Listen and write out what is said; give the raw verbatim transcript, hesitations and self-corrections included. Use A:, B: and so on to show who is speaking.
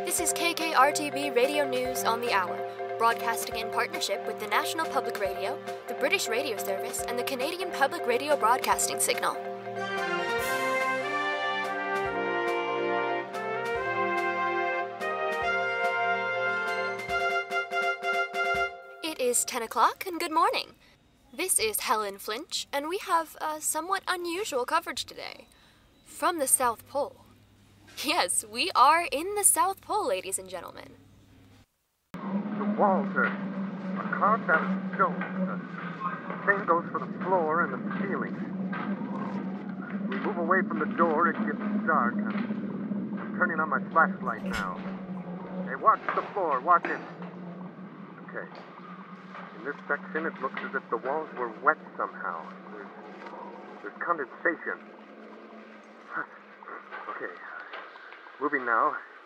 A: This is K K R T B Radio News on the Hour, broadcasting in partnership with the National Public Radio, the British Radio Service, and the Canadian Public Radio Broadcasting Signal. It is ten o'clock, and good morning. This is Helen Flinch, and we have a somewhat unusual coverage today. From the South Pole. Yes, we are in the South Pole, ladies and gentlemen.
B: The walls are, are carved out of stone. The same goes for the floor and the ceiling. We move away from the door, it gets dark. I'm, I'm turning on my flashlight now. Hey, watch the floor, watch it. Okay. In this section, it looks as if the walls were wet somehow. There's, there's condensation. Okay. Moving now.